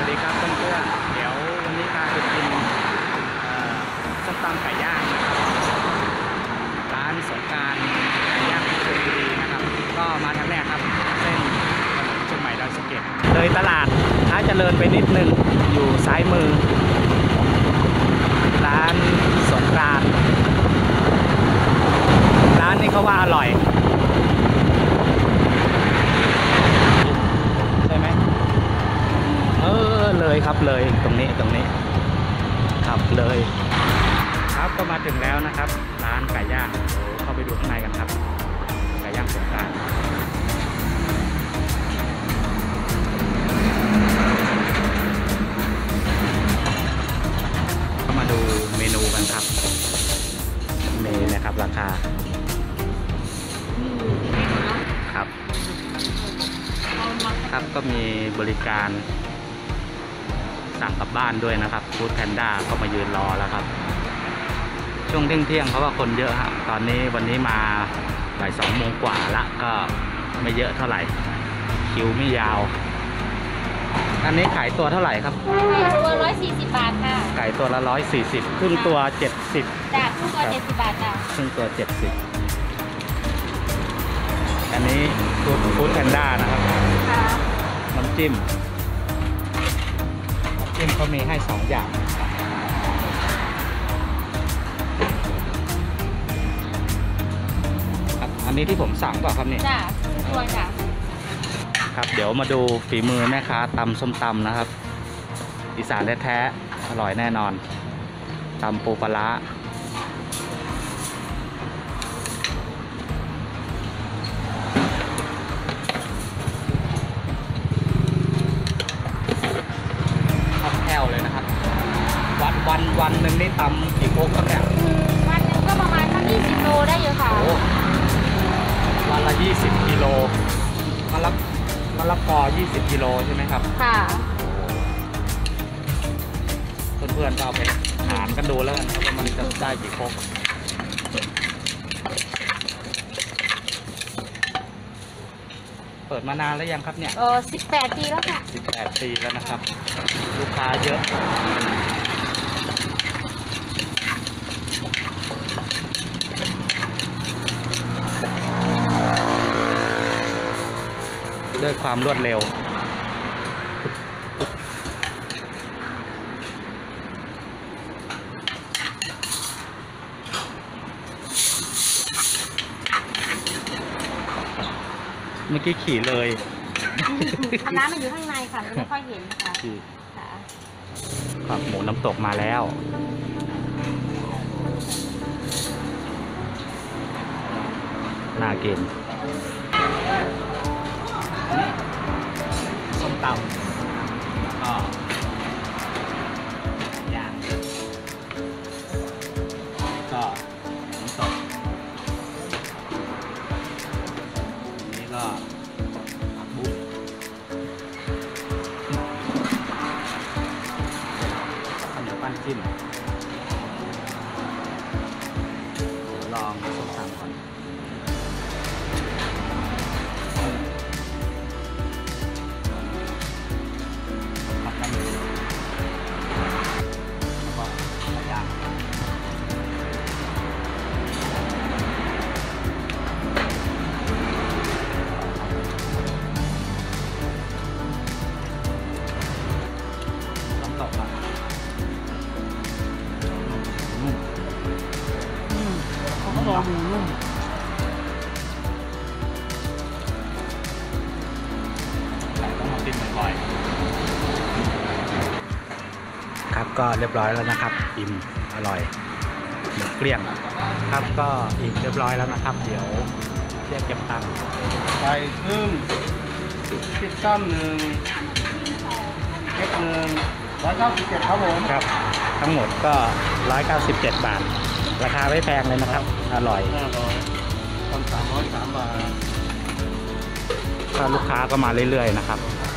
วัสดีครับเพื่อนๆเดี๋ยววันนี้พาไปกินส้มตำไก่ย่างนะครับร้านสงกรานต์ไก่ย่างชลบุรีนะครับก็มาทางแรกครับเส้นถนนเชียงใหม่ดอยสะเก็ดเลยตลาดท้าเจริญไปนิดนึงอยู่ซ้ายมือร้านสงกรานต์ร้านนี้เขาว่าอร่อยใช่ไหมเลยครับเลยตรงนี้ครับเลยครับก็มาถึงแล้วนะครับร้านไก่ย่างเข้าไปดูข้างในกันครับไก่ย่างสงกรานต์ก็มาดูเมนูกันครับนี่นะครับราคาครับก็มีบริการสั่งกลับบ้านด้วยนะครับฟู้ดแพนด้าก็มายืนรอแล้วครับช่วงเที่ยงเพราะว่าคนเยอะฮะตอนนี้วันนี้มาบ่าย2 โมงกว่าละก็ไม่เยอะเท่าไหร่คิวไม่ยาวอันนี้ขายตัวเท่าไหร่ครับตัว140 บาทค่ะไก่ตัวละ140ครึ่งตัว70 จ้ะครึ่งตัว70 บาทจ้ะครึ่งตัว70อันนี้ฟู้ดแพนด้านะครับน้ำจิ้มเขามีให้2 อย่างครับอันนี้ที่ผมสั่งเปล่าครับเนี่ยจ้ะตัวจ้ะครับเดี๋ยวมาดูฝีมือแม่ค้าตำส้มตำนะครับอีสานแท้ๆอร่อยแน่นอนตำปูปลาร้าเลยนะครับวันหนึ่งนี่ตำกี่โป๊กครับเนี่ยวันหนึ่งก็ประมาณสัก20 โลได้อยู่ค่ะวันละ20 กิโลมะละกอ20 กิโลใช่ไหมครับค่ะเพื่อนๆก็เอาไปหารกันดูแล้วกันครับว่ามันจะได้กี่โป๊กเปิดมานานแล้วยังครับเนี่ย 18 ปีแล้วค่ะ 18 ปีแล้วนะครับลูกค้าเยอะด้วยความรวดเร็วเมื่อกี้ขี่เลยร้านมันอยู่ข้างในค่ะไม่ค่อยเห็นค่ะผักหมูน้ำตกมาแล้วน่ากินส้มตำก็ย่างก็น้ำตกนี่ก็ผักบุ้งข้าวเหนียวปั้นจิ้มลองส้มตำก่อนหมูนุ่มต้องมากินบ่อยๆครับก็เรียบร้อยแล้วนะครับอิ่มอร่อยหมดเกลี้ยงครับก็อิ่มเรียบร้อยแล้วนะครับเดี๋ยวเรียกเก็บตังค์ไก่ครึ่งพิซซ่า1เอ็ก197ครับผมครับทั้งหมดก็197 บาทราคาไม่แพงเลยนะครับอร่อย 303 บาทก็ลูกค้าก็มาเรื่อยๆนะครับ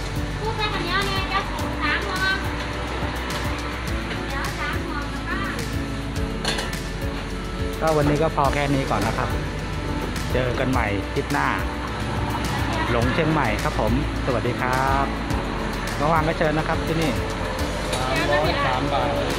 ก็วันนี้ก็พอแค่นี้ก่อนนะครับเจอกันใหม่คลิปหน้าหลงเชียงใหม่ครับผมสวัสดีครับเมื่อวานไม่เชิญนะครับที่นี่ 303 บาท